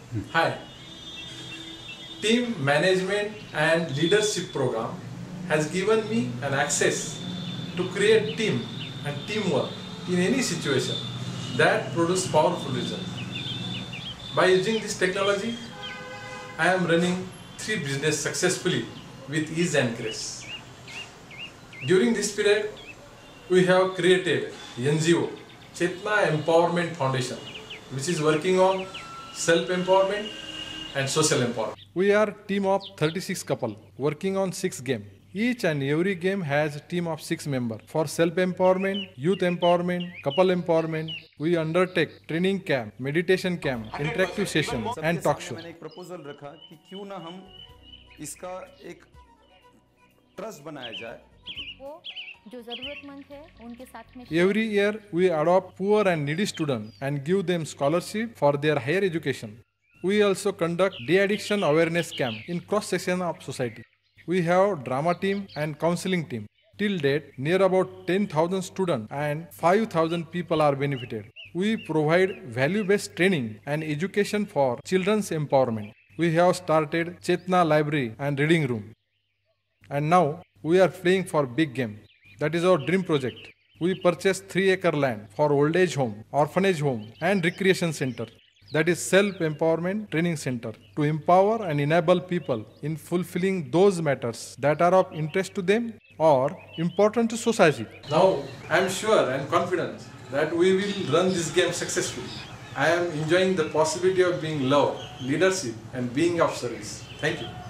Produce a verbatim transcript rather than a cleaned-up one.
Hi. Team management and leadership program has given me an access to create team and teamwork in any situation that produce powerful results. By using this technology, I am running three business successfully with ease and grace. During this period, we have created N G O, Chetna Empowerment Foundation, which is working on self-empowerment and social empowerment. We are team of thirty-six couple working on six game. Each and every game has a team of six members. For self-empowerment, youth empowerment, couple empowerment, we undertake training camp, meditation camp, interactive sessions and talk show. मैंने एक proposal रखा कि क्यों ना हम इसका एक trust बनाया जाए. वो जो जरूरतमंद है उनके साथ में Every year, we adopt poor and needy students and give them scholarship for their higher education. We also conduct de-addiction awareness camp in cross-section of society. We have drama team and counseling team. Till date, near about ten thousand students and five thousand people are benefited. We provide value-based training and education for children's empowerment. We have started Chetna Library and Reading Room. And now, we are playing for big game. That is our dream project. We purchased three acre land for old age home, orphanage home and recreation center. That is self-empowerment training center to empower and enable people in fulfilling those matters that are of interest to them or important to society. Now, I am sure and confident that we will run this game successfully. I am enjoying the possibility of being loved, leadership and being of service. Thank you.